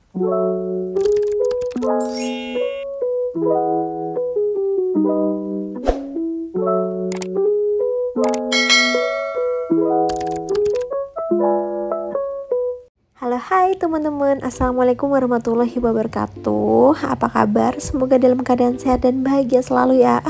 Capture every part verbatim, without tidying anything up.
Halo, hai teman-teman, assalamualaikum warahmatullahi wabarakatuh. Apa kabar? Semoga dalam keadaan sehat dan bahagia selalu ya,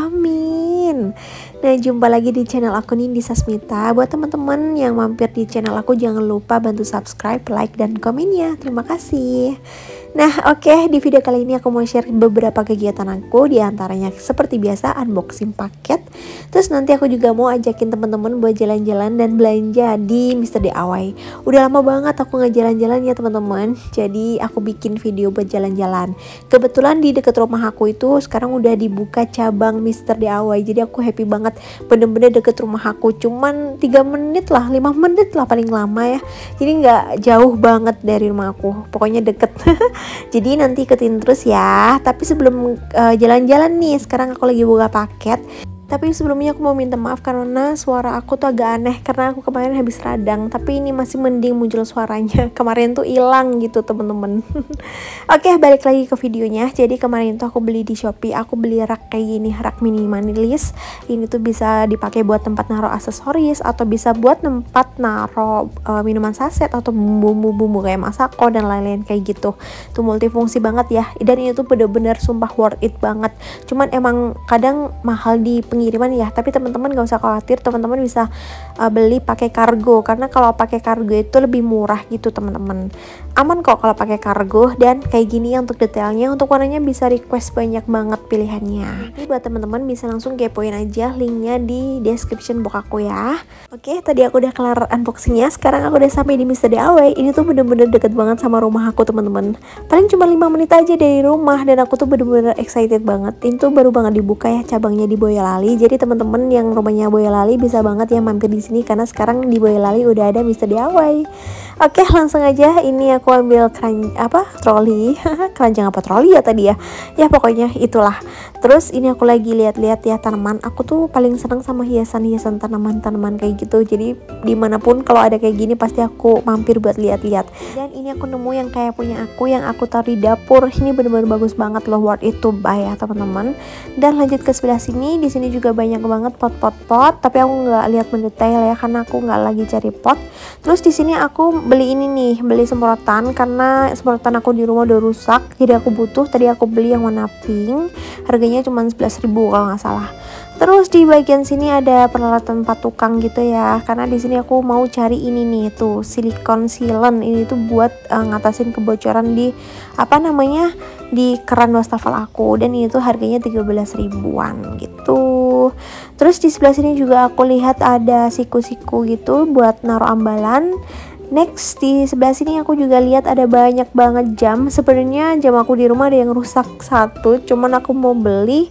amin. Nah, jumpa lagi di channel aku Nindi Sasmita. Buat teman-teman yang mampir di channel aku, jangan lupa bantu subscribe, like, dan komennya. Terima kasih. Nah, oke, okay, di video kali ini aku mau share beberapa kegiatan aku, di antaranya seperti biasa unboxing paket. Terus nanti aku juga mau ajakin teman-teman buat jalan-jalan dan belanja di Mister D I Y. Udah lama banget aku nggak jalan-jalan ya teman-teman. Jadi aku bikin video buat jalan-jalan. Kebetulan di deket rumah aku itu sekarang udah dibuka cabang Mister D I Y. Jadi aku happy banget, bener-bener deket rumah aku. Cuman tiga menit lah, lima menit lah paling lama ya. Jadi nggak jauh banget dari rumah aku. Pokoknya deket. Jadi nanti ikutin terus ya. Tapi sebelum uh, jalan-jalan nih, sekarang aku lagi buka paket. Tapi sebelumnya aku mau minta maaf karena suara aku tuh agak aneh karena aku kemarin habis radang. Tapi ini masih mending muncul suaranya. Kemarin tuh hilang gitu temen-temen. Oke, balik lagi ke videonya. Jadi kemarin tuh aku beli di Shopee. Aku beli rak kayak gini, rak mini minimalis. Ini tuh bisa dipakai buat tempat naruh aksesoris atau bisa buat tempat naruh uh, minuman saset atau bumbu-bumbu kayak masako dan lain-lain kayak gitu. Tuh multifungsi banget ya. Dan ini tuh bener-bener sumpah worth it banget. Cuman emang kadang mahal di pengiriman ya, tapi teman-teman gak usah khawatir, teman-teman bisa uh, beli pakai kargo karena kalau pakai kargo itu lebih murah gitu teman-teman. Aman kok kalau pakai kargo. Dan kayak gini ya untuk detailnya, untuk warnanya bisa request banyak banget pilihannya. Jadi buat teman-teman bisa langsung kepoin aja linknya di description box aku ya. Oke, tadi aku udah kelar unboxingnya, sekarang aku udah sampai di Mister D I Y. Ini tuh bener-bener deket banget sama rumah aku teman-teman. Paling cuma lima menit aja dari rumah dan aku tuh bener-bener excited banget. Ini tuh baru banget dibuka ya cabangnya di Boyolali. Jadi teman-teman yang rumahnya Boyolali bisa banget ya mampir di sini karena sekarang di Boyolali udah ada Mister D I Y. Oke, langsung aja. Ini aku ambil keran apa troli keranjang apa troli ya tadi ya. Ya pokoknya itulah. Terus ini aku lagi lihat-lihat ya tanaman. Aku tuh paling seneng sama hiasan-hiasan tanaman-tanaman kayak gitu. Jadi dimanapun kalau ada kayak gini pasti aku mampir buat lihat-lihat. Dan ini aku nemu yang kayak punya aku, yang aku taruh di dapur. Ini bener-bener bagus banget loh, worth it to buy ya teman-teman. Dan lanjut ke sebelah sini. Di sini juga banyak banget pot-pot pot. Tapi aku nggak lihat mendetail ya karena aku nggak lagi cari pot. Terus di sini aku beli ini nih, beli semprotan karena semprotan aku di rumah udah rusak. Jadi aku butuh. Tadi aku beli yang warna pink. Harganya cuma sebelas ribu kalau nggak salah. Terus di bagian sini ada peralatan empat tukang gitu ya. Karena di sini aku mau cari ini nih tuh silikon sealant. Ini tuh buat uh, ngatasin kebocoran di apa namanya di keran wastafel aku. Dan ini tuh harganya tiga belas ribuan gitu. Terus di sebelah sini juga aku lihat ada siku-siku gitu buat naruh ambalan. Next di sebelah sini aku juga lihat ada banyak banget jam. Sebenarnya jam aku di rumah ada yang rusak satu, cuman aku mau beli.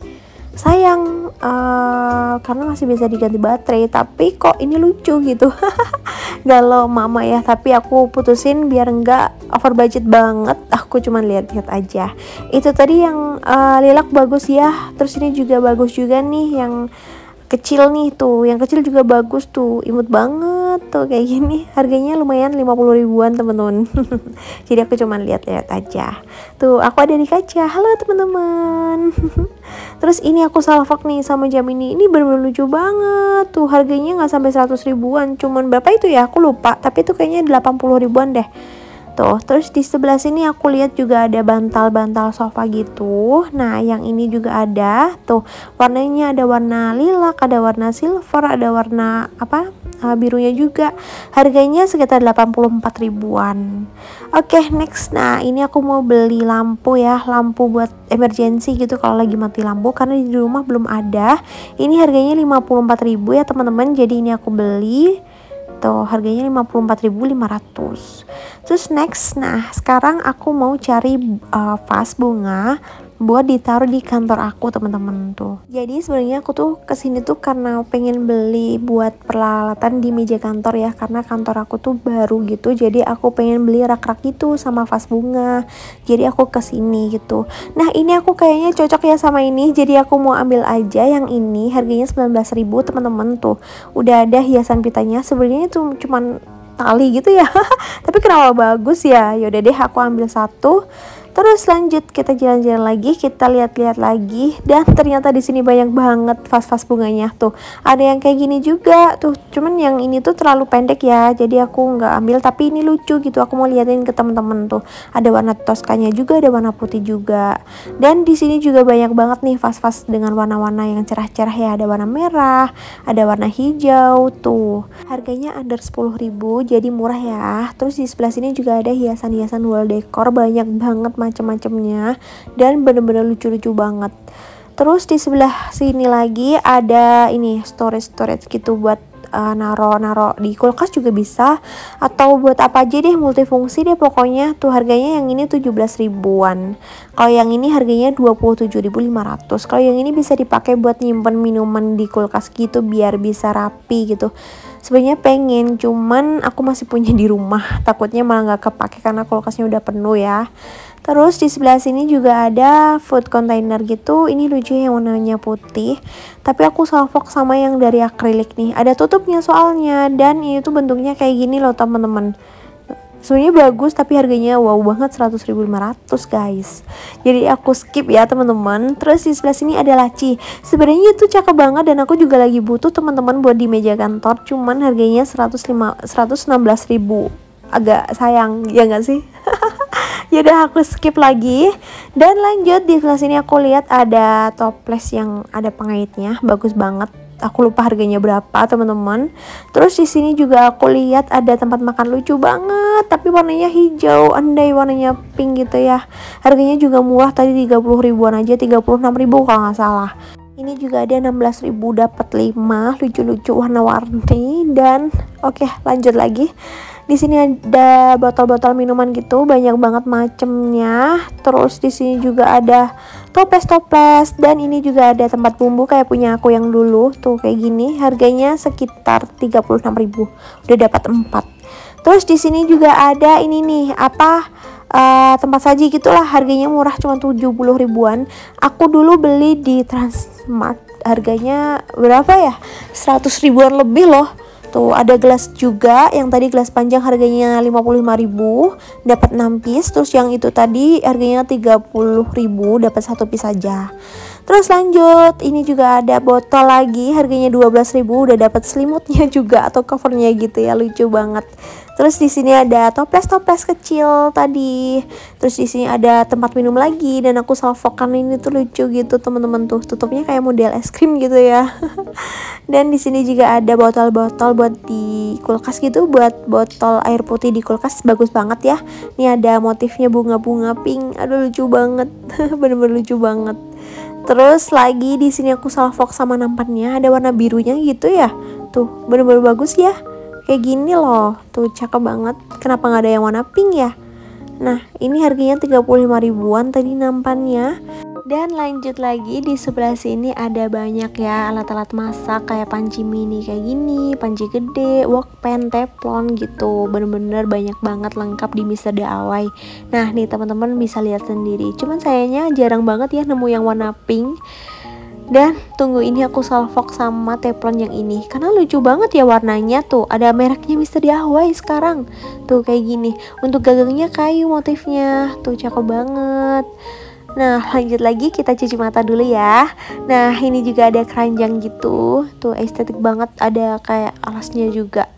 Sayang uh, karena masih bisa diganti baterai, tapi kok ini lucu gitu. Galau mama ya, tapi aku putusin biar enggak over budget banget. Aku cuman lihat-lihat aja. Itu tadi yang uh, lilac bagus ya. Terus ini juga bagus juga nih yang kecil nih tuh, yang kecil juga bagus tuh, imut banget tuh kayak gini. Harganya lumayan lima puluh ribuan temen-temen. Jadi aku cuman lihat-lihat aja. Tuh aku ada di kaca. Halo teman-teman. Terus ini aku salvok nih sama jam ini. Ini bener-bener lucu banget tuh. Harganya nggak sampai seratus ribuan. Cuman berapa itu ya? Aku lupa. Tapi itu kayaknya delapan puluh ribuan deh. Tuh, terus di sebelah sini aku lihat juga ada bantal-bantal sofa gitu. Nah, yang ini juga ada. Tuh, warnanya ada warna lilac, ada warna silver, ada warna apa? Uh, birunya juga. Harganya sekitar delapan puluh empat ribuan. Oke, okay, next. Nah, ini aku mau beli lampu ya, lampu buat emergency gitu kalau lagi mati lampu karena di rumah belum ada. Ini harganya lima puluh empat ribu ya, teman-teman. Jadi ini aku beli. Tuh, harganya lima puluh empat ribu lima ratus. Terus next, nah sekarang aku mau cari uh, vas bunga buat ditaruh di kantor aku teman-teman tuh. Jadi sebenarnya aku tuh kesini tuh karena pengen beli buat peralatan di meja kantor ya, karena kantor aku tuh baru gitu. Jadi aku pengen beli rak-rak itu sama vas bunga. Jadi aku kesini gitu. Nah ini aku kayaknya cocok ya sama ini. Jadi aku mau ambil aja yang ini. Harganya sembilan belas ribu teman-teman tuh. Udah ada hiasan pitanya. Sebenarnya itu cuman tali gitu ya. Tapi kenapa bagus ya? Yaudah deh, aku ambil satu. Terus lanjut kita jalan-jalan lagi, kita lihat-lihat lagi, dan ternyata di sini banyak banget vas-vas bunganya tuh. Ada yang kayak gini juga tuh, cuman yang ini tuh terlalu pendek ya, jadi aku nggak ambil. Tapi ini lucu gitu, aku mau liatin ke temen-temen tuh. Ada warna toskanya juga, ada warna putih juga. Dan di sini juga banyak banget nih vas-vas dengan warna-warna yang cerah-cerah ya. Ada warna merah, ada warna hijau tuh. Harganya under sepuluh ribu, jadi murah ya. Terus di sebelah sini juga ada hiasan-hiasan wall decor, banyak banget macam-macamnya dan bener-bener lucu-lucu banget. Terus di sebelah sini lagi ada ini storage-storage gitu buat uh, naro-naro di kulkas juga bisa, atau buat apa aja deh, multifungsi deh pokoknya. Tuh harganya yang ini tujuh belas ribuan. Kalau yang ini harganya dua puluh tujuh ribu lima ratus. Kalau yang ini bisa dipakai buat nyimpen minuman di kulkas gitu biar bisa rapi gitu. Sebenarnya pengen, cuman aku masih punya di rumah, takutnya malah nggak kepake karena kulkasnya udah penuh ya. Terus di sebelah sini juga ada food container gitu. Ini lucu yang warnanya putih, tapi aku salfok sama yang dari akrilik nih. Ada tutupnya soalnya, dan ini tuh bentuknya kayak gini loh teman-teman. Sebenarnya bagus, tapi harganya wow banget, seratus ribu lima ratus guys. Jadi aku skip ya teman-teman. Terus di sebelah sini ada laci. Sebenarnya itu cakep banget dan aku juga lagi butuh teman-teman buat di meja kantor. Cuman harganya seratus lima, seratus enam belas ribu. Agak sayang ya nggak sih? Yaudah aku skip lagi. Dan lanjut di sebelah sini aku lihat ada toples yang ada pengaitnya, bagus banget. Aku lupa harganya berapa teman-teman. Terus di sini juga aku lihat ada tempat makan lucu banget, tapi warnanya hijau, andai warnanya pink gitu ya. Harganya juga murah, tadi tiga puluh ribuan aja, tiga puluh enam ribu kalau nggak salah. Ini juga ada enam belas ribu dapat lima, lucu-lucu warna-warni. Dan oke, okay, lanjut lagi. Di sini ada botol-botol minuman gitu, banyak banget macemnya. Terus di sini juga ada toples-toples, dan ini juga ada tempat bumbu kayak punya aku yang dulu tuh kayak gini. Harganya sekitar tiga puluh enam ribu. Udah dapat empat. Terus di sini juga ada ini nih, apa uh, tempat saji gitulah, harganya murah cuma tujuh puluh ribuan. Aku dulu beli di Transmart, harganya berapa ya? seratus ribuan lebih loh. Tuh ada gelas juga, yang tadi gelas panjang harganya lima puluh lima ribu, dapat enam piece. Terus yang itu tadi harganya tiga puluh ribu, dapat satu piece aja. Terus lanjut, ini juga ada botol lagi, harganya dua belas ribu, udah dapat selimutnya juga atau covernya gitu ya, lucu banget. Terus di sini ada toples-toples kecil tadi. Terus di sini ada tempat minum lagi, dan aku salfok karena ini tuh lucu gitu teman-teman, tuh tutupnya kayak model es krim gitu ya. Dan di sini juga ada botol-botol buat di kulkas gitu, buat botol air putih di kulkas, bagus banget ya. Ini ada motifnya bunga-bunga pink, aduh lucu banget. Bener-bener lucu banget. Terus lagi di sini aku salfok sama nampannya, ada warna birunya gitu ya. Tuh bener-bener bagus ya. Kayak gini loh, tuh cakep banget. Kenapa nggak ada yang warna pink ya? Nah ini harganya tiga puluh lima ribuan tadi nampannya. Dan lanjut lagi, di sebelah sini ada banyak ya alat-alat masak kayak panci mini kayak gini, panci gede, wokpan, teflon gitu. Bener-bener banyak banget lengkap di mister D I Y. Nah nih teman-teman bisa lihat sendiri. Cuman sayangnya jarang banget ya nemu yang warna pink. Dan tunggu, ini aku salfok sama teflon yang ini karena lucu banget ya warnanya. Tuh ada mereknya mister D I Y sekarang. Tuh kayak gini. Untuk gagangnya kayu motifnya. Tuh cakep banget. Nah lanjut lagi, kita cuci mata dulu ya. Nah ini juga ada keranjang gitu. Tuh estetik banget, ada kayak alasnya juga.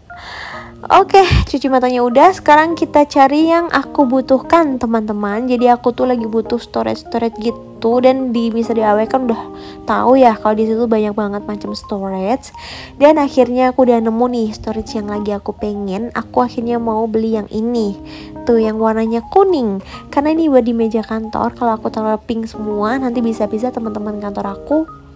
Oke, cuci matanya udah. Sekarang kita cari yang aku butuhkan teman-teman. Jadi aku tuh lagi butuh storage-storage gitu, dan di mister D I Y kan udah tahu ya kalau di situ banyak banget macam storage. Dan akhirnya aku udah nemu nih storage yang lagi aku pengen. Aku akhirnya mau beli yang ini. Tuh yang warnanya kuning. Karena ini buat di meja kantor. Kalau aku taruh pink semua, nanti bisa-bisa teman-teman kantor aku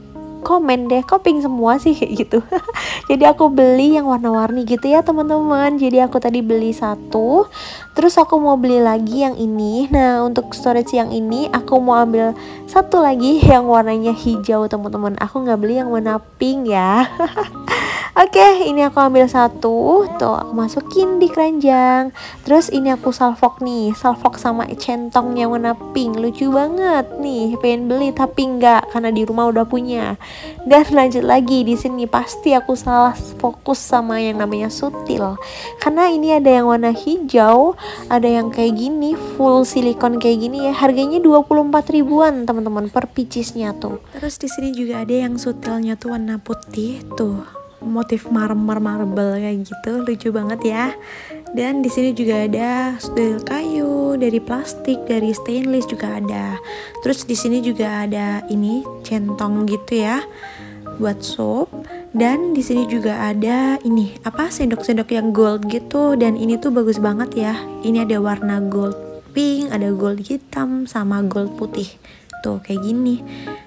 komen deh, kok pink semua sih kayak gitu. Jadi aku beli yang warna-warni gitu ya teman-teman. Jadi aku tadi beli satu, terus aku mau beli lagi yang ini. Nah untuk storage yang ini aku mau ambil satu lagi yang warnanya hijau teman-teman. Aku nggak beli yang warna pink ya. Oke, ini aku ambil satu, tuh aku masukin di keranjang. Terus ini aku salfok nih, salfok sama centong yang warna pink, lucu banget nih. Pengen beli tapi enggak karena di rumah udah punya. Dan lanjut lagi di sini pasti aku salah fokus sama yang namanya sutil. Karena ini ada yang warna hijau, ada yang kayak gini, full silikon kayak gini ya. Harganya dua puluh empat ribuan teman-teman per picisnya tuh. Terus di sini juga ada yang sutilnya tuh warna putih tuh, motif marmer marble kayak gitu, lucu banget ya. Dan di sini juga ada dari kayu, dari plastik, dari stainless juga ada. Terus di sini juga ada ini centong gitu ya buat sop. Dan di sini juga ada ini apa sendok-sendok yang gold gitu, dan ini tuh bagus banget ya. Ini ada warna gold pink, ada gold hitam sama gold putih. Tuh kayak gini.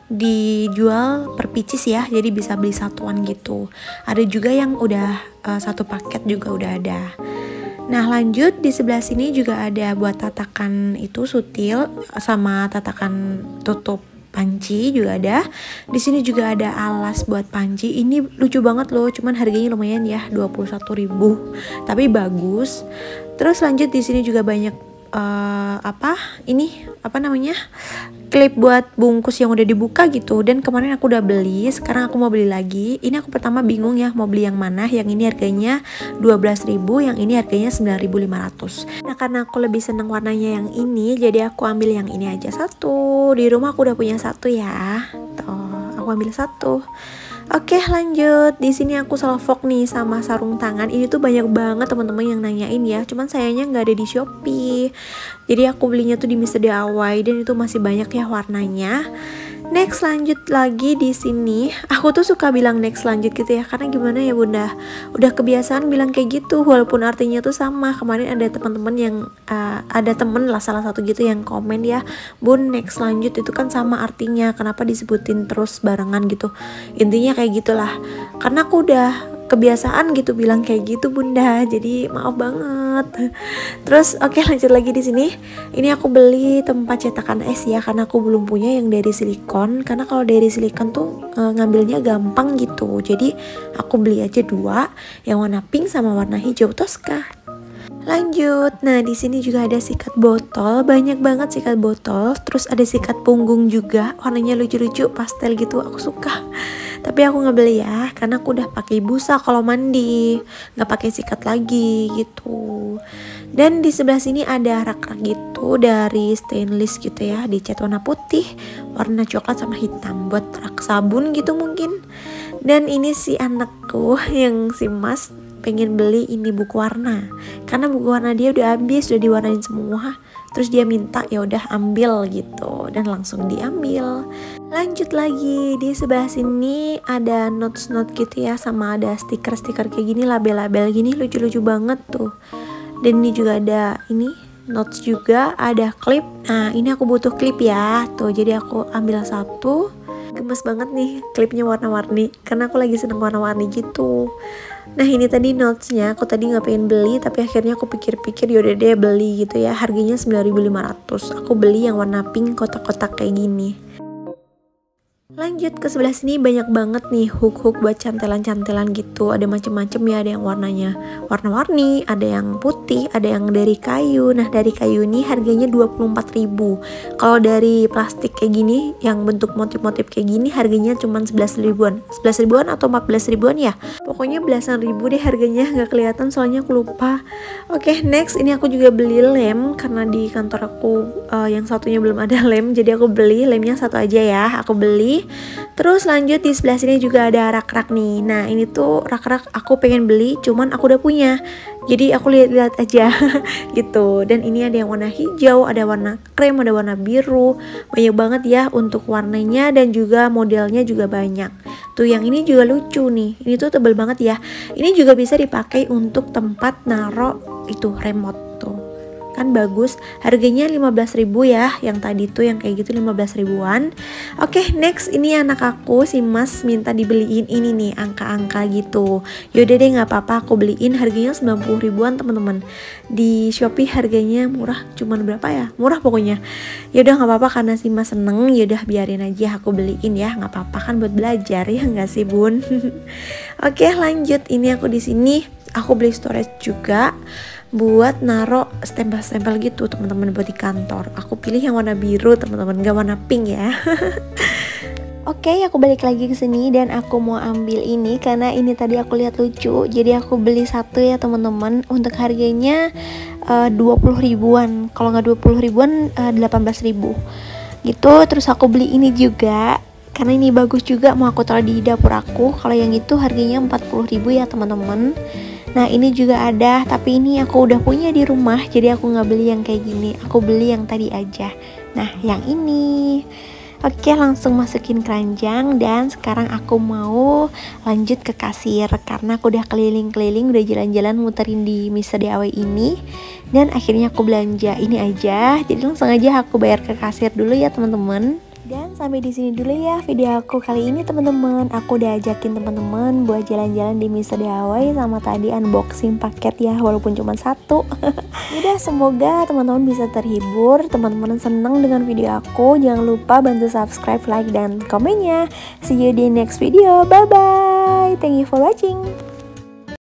Dijual per pieces ya, jadi bisa beli satuan gitu. Ada juga yang udah uh, satu paket juga udah ada. Nah lanjut di sebelah sini juga ada buat tatakan itu sutil sama tatakan tutup panci juga ada. Di sini juga ada alas buat panci. Ini lucu banget loh, cuman harganya lumayan ya, dua puluh satu ribu. Tapi bagus. Terus lanjut di sini juga banyak uh, apa? Ini apa namanya? Klip buat bungkus yang udah dibuka gitu. Dan kemarin aku udah beli, sekarang aku mau beli lagi. Ini aku pertama bingung ya mau beli yang mana. Yang ini harganya dua belas ribu, yang ini harganya sembilan ribu lima ratus. Nah karena aku lebih seneng warnanya yang ini, jadi aku ambil yang ini aja satu. Di rumah aku udah punya satu ya. Tuh, aku ambil satu. Oke lanjut, di sini aku salfok nih sama sarung tangan. Ini tuh banyak banget teman-teman yang nanyain ya, cuman sayangnya nggak ada di Shopee. Jadi aku belinya tuh di mister D I Y dan itu masih banyak ya warnanya. Next lanjut lagi di sini. Aku tuh suka bilang next lanjut gitu ya, karena gimana ya bunda, udah kebiasaan bilang kayak gitu walaupun artinya tuh sama. Kemarin ada teman-teman yang uh, ada temen lah salah satu gitu yang komen ya, bun next lanjut itu kan sama artinya, kenapa disebutin terus barengan gitu. Intinya kayak gitulah, karena aku udah kebiasaan gitu bilang kayak gitu bunda, jadi maaf banget. Terus oke okay, lanjut lagi di sini. Ini aku beli tempat cetakan es ya, karena aku belum punya yang dari silikon. Karena kalau dari silikon tuh e, ngambilnya gampang gitu. Jadi aku beli aja dua, yang warna pink sama warna hijau Tosca. Lanjut, nah di sini juga ada sikat botol, banyak banget sikat botol. Terus ada sikat punggung juga, warnanya lucu-lucu, pastel gitu, aku suka. Tapi aku nggak beli ya, karena aku udah pakai busa kalau mandi, nggak pakai sikat lagi gitu. Dan di sebelah sini ada rak-rak gitu dari stainless gitu ya, dicat warna putih, warna coklat sama hitam buat rak sabun gitu mungkin. Dan ini si anakku yang si Mas pengen beli ini buku warna, karena buku warna dia udah habis, udah diwarnain semua. Terus dia minta ya udah ambil gitu, dan langsung diambil. Lanjut lagi di sebelah sini ada notes-notes gitu ya, sama ada stiker-stiker kayak gini, label-label gini, lucu-lucu banget tuh. Dan ini juga ada ini notes juga, ada klip. Nah ini aku butuh klip ya, tuh jadi aku ambil satu. Gemes banget nih klipnya warna-warni, karena aku lagi seneng warna-warni gitu. Nah ini tadi notesnya, aku tadi nggak pengen beli, tapi akhirnya aku pikir-pikir yaudah deh beli gitu ya. Harganya sembilan ribu lima ratus. Aku beli yang warna pink kotak-kotak kayak gini. Lanjut ke sebelah sini banyak banget nih hook-hook buat cantelan-cantelan gitu. Ada macem-macem ya, ada yang warnanya warna-warni, ada yang putih, ada yang dari kayu. Nah dari kayu ini harganya dua puluh empat ribu. Kalau dari plastik kayak gini yang bentuk motif-motif kayak gini harganya cuma sebelas ribuan. sebelas ribuan atau empat belas ribuan ya. Pokoknya belasan ribu deh harganya, nggak kelihatan soalnya aku lupa. Oke okay, next ini aku juga beli lem, karena di kantor aku uh, yang satunya belum ada lem, jadi aku beli lemnya satu aja ya, aku beli. Terus lanjut di sebelah sini juga ada rak-rak nih. Nah ini tuh rak-rak aku pengen beli, cuman aku udah punya, jadi aku lihat-lihat aja gitu. Dan ini ada yang warna hijau, ada warna krem, ada warna biru, banyak banget ya untuk warnanya, dan juga modelnya juga banyak. Tuh yang ini juga lucu nih, ini tuh tebel banget ya. Ini juga bisa dipakai untuk tempat naro itu remote tuh, kan bagus. Harganya lima belas ribu ya, yang tadi tuh yang kayak gitu lima belas ribuan. Oke, okay, next ini anak aku si Mas minta dibeliin ini nih angka-angka gitu. Yaudah deh nggak apa-apa aku beliin, harganya sembilan puluh ribuan teman-teman. Di Shopee harganya murah, cuman berapa ya? Murah pokoknya. Yaudah nggak apa-apa karena si Mas seneng, yaudah biarin aja aku beliin ya, nggak apa-apa kan buat belajar ya nggak sih bun? Oke, lanjut. Ini aku di sini aku beli storage juga buat naro stempel-stempel gitu teman-teman buat di kantor. Aku pilih yang warna biru teman-teman, gak warna pink ya. Oke, okay, aku balik lagi ke sini dan aku mau ambil ini karena ini tadi aku lihat lucu. Jadi aku beli satu ya teman-teman. Untuk harganya uh, dua puluh ribuan. Kalau nggak dua puluh ribuan uh, delapan belas ribu. Gitu. Terus aku beli ini juga karena ini bagus juga, mau aku taruh di dapur aku. Kalau yang itu harganya empat puluh ribu ya teman-teman. Nah ini juga ada, tapi ini aku udah punya di rumah, jadi aku nggak beli yang kayak gini, aku beli yang tadi aja. Nah yang ini. Oke, langsung masukin keranjang dan sekarang aku mau lanjut ke kasir karena aku udah keliling-keliling, udah jalan-jalan muterin di Mister D I Y ini dan akhirnya aku belanja ini aja. Jadi langsung aja aku bayar ke kasir dulu ya teman-teman. Dan sampai di sini dulu ya video aku kali ini teman-teman. Aku udah ajakin teman-teman buat jalan-jalan di Mister D I Y sama tadi unboxing paket ya, walaupun cuma satu. Udah, semoga teman-teman bisa terhibur, teman-teman seneng dengan video aku. Jangan lupa bantu subscribe, like, dan komennya. See you di next video. Bye bye. Thank you for watching.